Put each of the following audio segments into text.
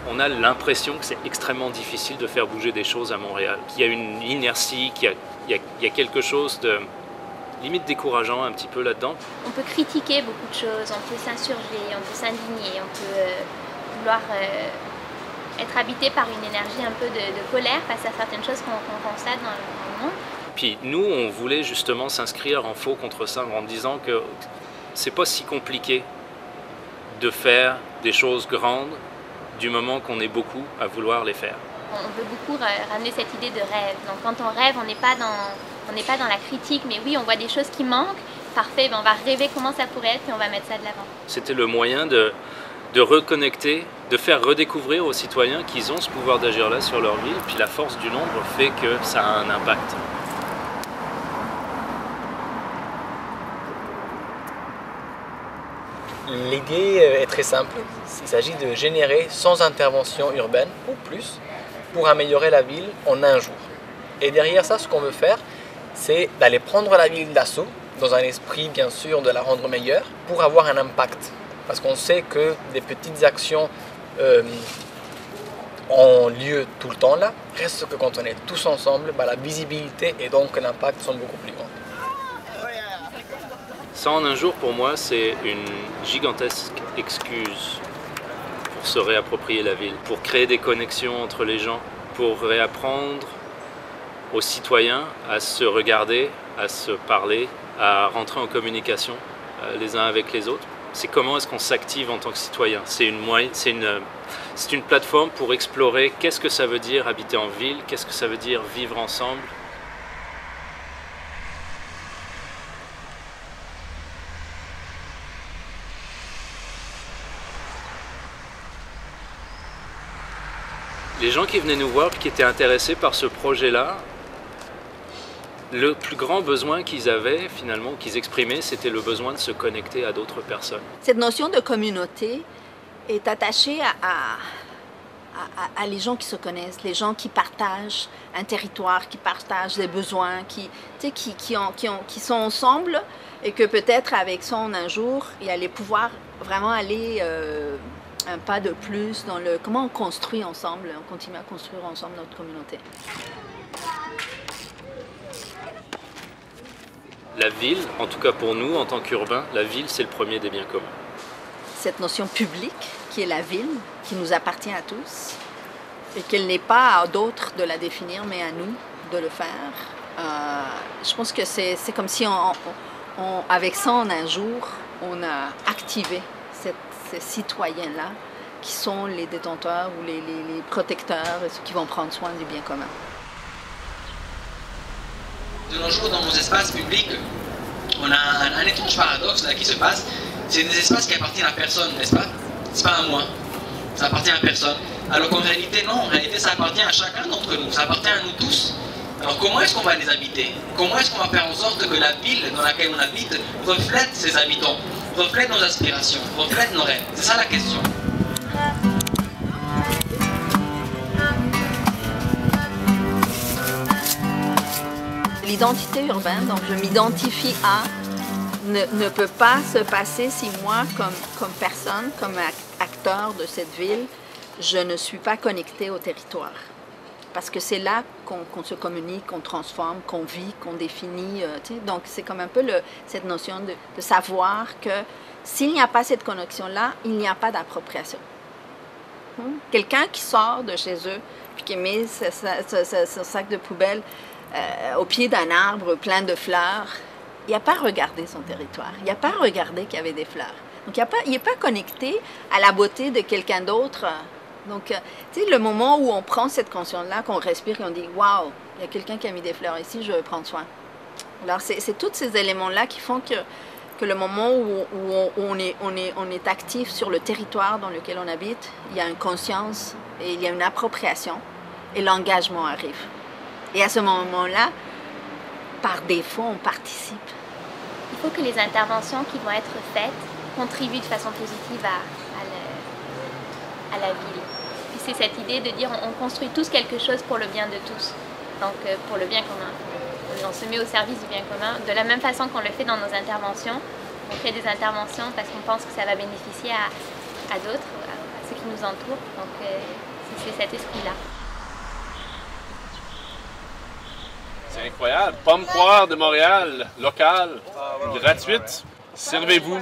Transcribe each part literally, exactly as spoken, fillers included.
on a l'impression que c'est extrêmement difficile de faire bouger des choses à Montréal, qu'il y a une inertie, qu'il y a, il y a, il y a quelque chose de limite décourageant un petit peu là-dedans. On peut critiquer beaucoup de choses, on peut s'insurger, on peut s'indigner, on peut euh, vouloir euh, être habité par une énergie un peu de, de colère face à certaines choses qu'on qu'on constate dans le, dans le monde. Puis nous, on voulait justement s'inscrire en faux contre ça en disant que c'est pas si compliqué de faire des choses grandes du moment qu'on est beaucoup à vouloir les faire. On veut beaucoup ramener cette idée de rêve. Donc quand on rêve, on n'est pas dans, on n'est pas dans la critique, mais oui, on voit des choses qui manquent. Parfait, ben on va rêver comment ça pourrait être et on va mettre ça de l'avant. C'était le moyen de, de reconnecter, de faire redécouvrir aux citoyens qu'ils ont ce pouvoir d'agir là sur leur vie. Puis la force du nombre fait que ça a un impact. L'idée est très simple. Il s'agit de générer sans intervention urbaine ou plus pour améliorer la ville en un jour. Et derrière ça, ce qu'on veut faire, c'est d'aller prendre la ville d'assaut dans un esprit bien sûr de la rendre meilleure pour avoir un impact. Parce qu'on sait que des petites actions euh, ont lieu tout le temps là. Reste que quand on est tous ensemble, bah, la visibilité et donc l'impact sont beaucoup plus grands. Ça en un jour, pour moi, c'est une gigantesque excuse pour se réapproprier la ville, pour créer des connexions entre les gens, pour réapprendre aux citoyens à se regarder, à se parler, à rentrer en communication euh, les uns avec les autres. C'est comment est-ce qu'on s'active en tant que citoyen. C'est une, c'est une, c'est une plateforme pour explorer qu'est-ce que ça veut dire habiter en ville, qu'est-ce que ça veut dire vivre ensemble. Les gens qui venaient nous voir et qui étaient intéressés par ce projet-là, le plus grand besoin qu'ils avaient, finalement, qu'ils exprimaient, c'était le besoin de se connecter à d'autres personnes. Cette notion de communauté est attachée à, à, à, à les gens qui se connaissent, les gens qui partagent un territoire, qui partagent des besoins, qui, tu sais, qui, qui, ont, qui, ont, qui sont ensemble et que peut-être avec ça, en un jour, ils allaient pouvoir vraiment aller... Euh, un pas de plus dans le comment on construit ensemble, on continue à construire ensemble notre communauté. La ville, en tout cas pour nous, en tant qu'urbains, la ville, c'est le premier des biens communs. Cette notion publique qui est la ville, qui nous appartient à tous, et qu'il n'est pas à d'autres de la définir, mais à nous de le faire. Euh, je pense que c'est comme si, on, on, avec ça, en un jour, on a activé cette ces citoyens-là qui sont les détenteurs ou les, les, les protecteurs et ceux qui vont prendre soin du bien commun. De nos jours, dans nos espaces publics, on a un, un étrange paradoxe là qui se passe. C'est des espaces qui appartiennent à personne, n'est-ce pas? C'est pas à moi. Ça appartient à personne. Alors qu'en réalité, non. En réalité, ça appartient à chacun d'entre nous. Ça appartient à nous tous. Alors comment est-ce qu'on va les habiter? Comment est-ce qu'on va faire en sorte que la ville dans laquelle on habite reflète ses habitants, reflète nos aspirations, reflète nos rêves? C'est ça la question. L'identité urbaine, donc je m'identifie à, ne, ne peut pas se passer si moi, comme, comme personne, comme acteur de cette ville, je ne suis pas connectée au territoire. Parce que c'est là qu'on qu'on se communique, qu'on transforme, qu'on vit, qu'on définit. Euh, tu sais. Donc, c'est comme un peu le, cette notion de, de savoir que s'il n'y a pas cette connexion-là, il n'y a pas d'appropriation. Hum? Quelqu'un qui sort de chez eux, puis qui met ce, ce, ce, ce sac de poubelle euh, au pied d'un arbre plein de fleurs, il n'a pas regardé son territoire. Il n'a pas regardé qu'il y avait des fleurs. Donc, il n'est pas, pas connecté à la beauté de quelqu'un d'autre. Donc, tu sais, le moment où on prend cette conscience-là, qu'on respire et on dit « Waouh, il y a quelqu'un qui a mis des fleurs ici, je vais prendre soin ». Alors, c'est tous ces éléments-là qui font que, que le moment où, où, on, où on, est, on, est, on est actif sur le territoire dans lequel on habite, il y a une conscience et il y a une appropriation et l'engagement arrive. Et à ce moment-là, par défaut, on participe. Il faut que les interventions qui vont être faites contribuent de façon positive à, à, le, à la ville. Puis c'est cette idée de dire on, on construit tous quelque chose pour le bien de tous, donc euh, pour le bien commun. On se met au service du bien commun. De la même façon qu'on le fait dans nos interventions, on fait des interventions parce qu'on pense que ça va bénéficier à, à d'autres, à ceux qui nous nous entoure. Donc euh, c'est cet esprit-là. C'est incroyable. Pomme poire de Montréal, locale, gratuite. Servez-vous.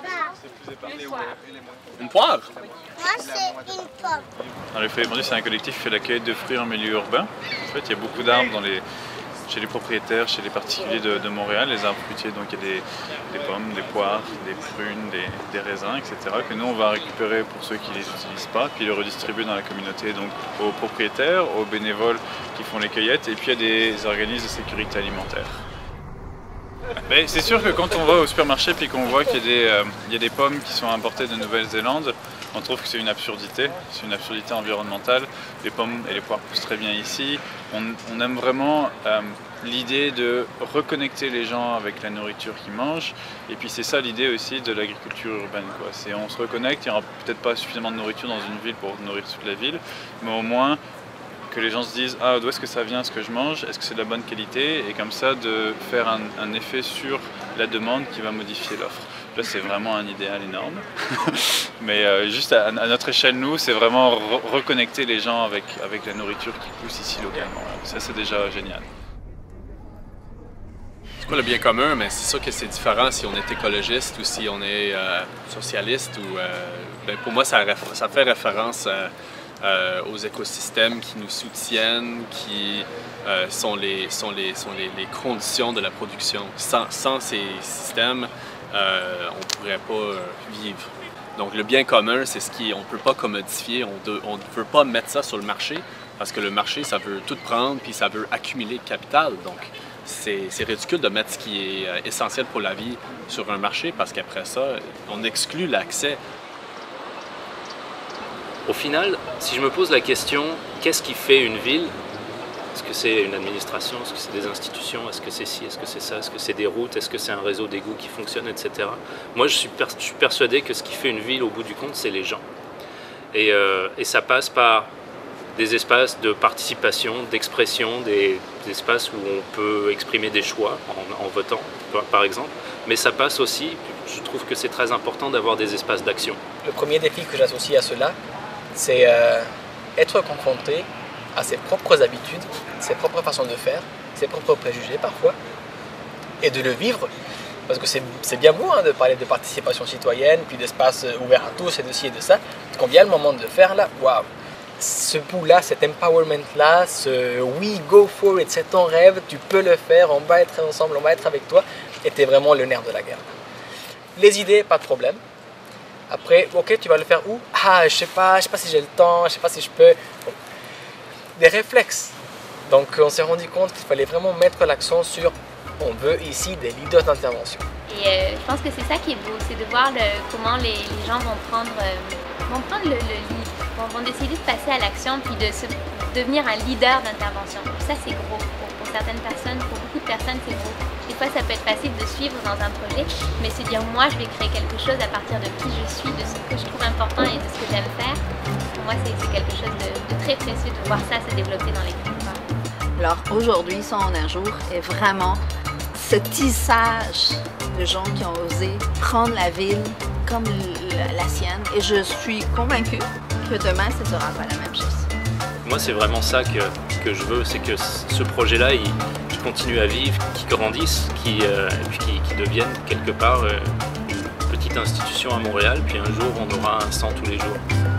Une poire? Moi, c'est une pomme. Dans les Feuilles Épandues, c'est un collectif qui fait l'accueil de fruits en milieu urbain. En fait, il y a beaucoup d'arbres dans les, chez les propriétaires, chez les particuliers de, de Montréal, les arbres fruitiers. Donc il y a des, des pommes, des poires, des prunes, des, des raisins, et cetera. Que nous, on va récupérer pour ceux qui ne les utilisent pas, puis les redistribuer dans la communauté, donc aux propriétaires, aux bénévoles qui font les cueillettes, et puis il y a des organismes de sécurité alimentaire. Mais c'est sûr que quand on va au supermarché et qu'on voit qu'il y a des, euh, il y a des pommes qui sont importées de Nouvelle-Zélande, on trouve que c'est une absurdité, c'est une absurdité environnementale. Les pommes et les poires poussent très bien ici. On, on aime vraiment euh, l'idée de reconnecter les gens avec la nourriture qu'ils mangent. Et puis c'est ça l'idée aussi de l'agriculture urbaine, quoi. C'est on se reconnecte, il n'y aura peut-être pas suffisamment de nourriture dans une ville pour nourrir toute la ville, mais au moins que les gens se disent « Ah, d'où est-ce que ça vient ce que je mange? Est-ce que c'est de la bonne qualité ?» Et comme ça, de faire un, un effet sur la demande qui va modifier l'offre. Là, c'est vraiment un idéal énorme. Mais euh, juste à, à notre échelle, nous, c'est vraiment re reconnecter les gens avec, avec la nourriture qui pousse ici localement. Ça, c'est déjà génial. C'est quoi le bien commun? Mais c'est sûr que c'est différent si on est écologiste ou si on est euh, socialiste. Ou, euh, ben pour moi, ça, ça fait référence à Euh, aux écosystèmes qui nous soutiennent, qui euh, sont, les, sont, les, sont les, les conditions de la production. Sans, sans ces systèmes, euh, on ne pourrait pas euh, vivre. Donc le bien commun, c'est ce qui on ne peut pas commodifier, on ne veut pas mettre ça sur le marché, parce que le marché, ça veut tout prendre, puis ça veut accumuler le capital. Donc c'est ridicule de mettre ce qui est euh, essentiel pour la vie sur un marché, parce qu'après ça, on exclut l'accès. Au final, si je me pose la question, qu'est-ce qui fait une ville? Est-ce que c'est une administration? Est-ce que c'est des institutions? Est-ce que c'est ci? Est-ce que c'est ça? Est-ce que c'est des routes? Est-ce que c'est un réseau d'égouts qui fonctionne, et cetera. Moi, je suis, per je suis persuadé que ce qui fait une ville, au bout du compte, c'est les gens. Et, euh, et ça passe par des espaces de participation, d'expression, des, des espaces où on peut exprimer des choix en, en votant, par exemple. Mais ça passe aussi, je trouve que c'est très important d'avoir des espaces d'action. Le premier défi que j'associe à cela, c'est euh, être confronté à ses propres habitudes, ses propres façons de faire, ses propres préjugés parfois, et de le vivre. Parce que c'est bien beau hein, de parler de participation citoyenne, puis d'espace ouvert à tous, et de ci et de ça. Quand vient le moment de le faire, là, waouh! Ce bout-là, cet empowerment-là, ce oui, go for it, c'est ton rêve, tu peux le faire, on va être ensemble, on va être avec toi, était vraiment le nerf de la guerre. Les idées, pas de problème. Après, ok, tu vas le faire où? Ah, je sais pas, je sais pas si j'ai le temps, je sais pas si je peux. Bon. Des réflexes. Donc, on s'est rendu compte qu'il fallait vraiment mettre l'accent sur on veut ici des leaders d'intervention. Et euh, je pense que c'est ça qui est beau, c'est de voir le, comment les, les gens vont prendre, euh, vont prendre le, le lead, vont, vont décider de passer à l'action puis de se, devenir un leader d'intervention. Ça, c'est gros. Pour, pour certaines personnes, pour beaucoup de personnes, c'est gros. Des fois, ça peut être facile de suivre dans un projet, mais se dire moi, je vais créer quelque chose à partir de qui je suis, de ce que je trouve important et de ce que j'aime faire. Pour moi, c'est quelque chose de, de très précieux de voir ça se développer dans les territoires. Alors aujourd'hui, Son un jour est vraiment ce tissage de gens qui ont osé prendre la ville comme la, la sienne. Et je suis convaincue que demain, ce ne sera pas la même chose. Moi, c'est vraiment ça que, que je veux, c'est que ce projet-là, il, il continue à vivre, qu'il grandisse, qu'il euh, qu'il qu'il devienne quelque part euh, une petite institution à Montréal, puis un jour, on aura un cent tous les jours.